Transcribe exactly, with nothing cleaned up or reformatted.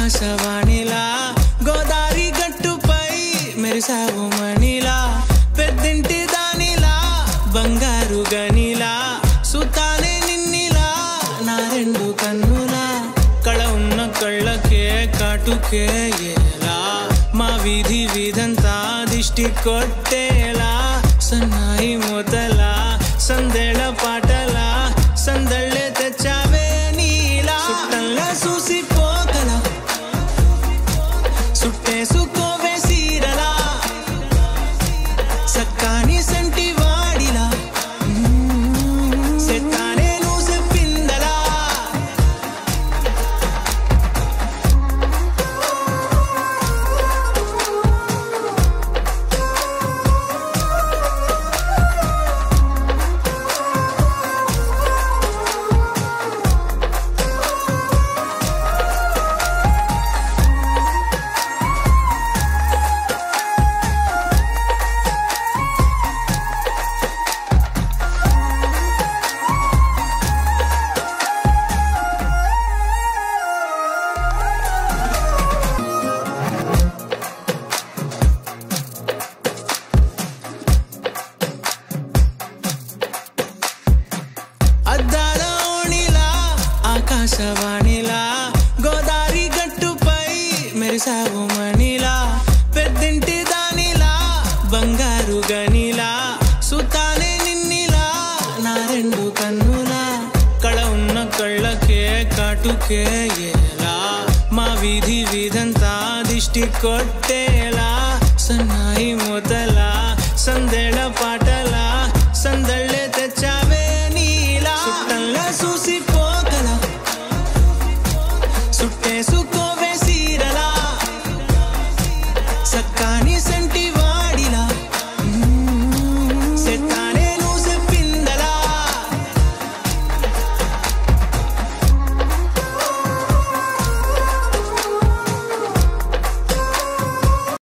ఆకాశవాణిలా గోదారి గట్టుపై మెరిసావు మణిలా పెద్దింటి దానిలా బంగారు గనిలా సుతానే నిన్నిలా నా రెండు కన్నులా కళ ఉన్న కళ్ళకే కాటుకే ఎలా మా వీధి వీధంతా దిష్టి కొట్టేలా సన్నాయి మోతలా సందేళ పాటలా సందళ్ళే తెచ్చావే నీలా సుట్టల్లా చూసిపోగల సుట్టేసుకోవే సీరలా సక్కాని సంటి వాడిలా సెట్టానే నువ్వు చెప్పిందలా అద్దాల ఓణిలా ఆకాశవాణిలా గోదారి గట్టుపై మెరిసావు మణిలా పెద్దింటి దానిలా బంగారు గనిలా సుతానే నిన్నిలా నా రెండు కన్నులా కళ ఉన్న కళ్ళకే కాటుకే ఎలా మా వీధి వీధంతా దిష్టి కొట్టేలా సన్నాయి మోతలా సందేళ పాటలా సందళ్ళే తెచ్చావే నీలా సుట్టల్లా చూసిపోగల సుట్టేసుకో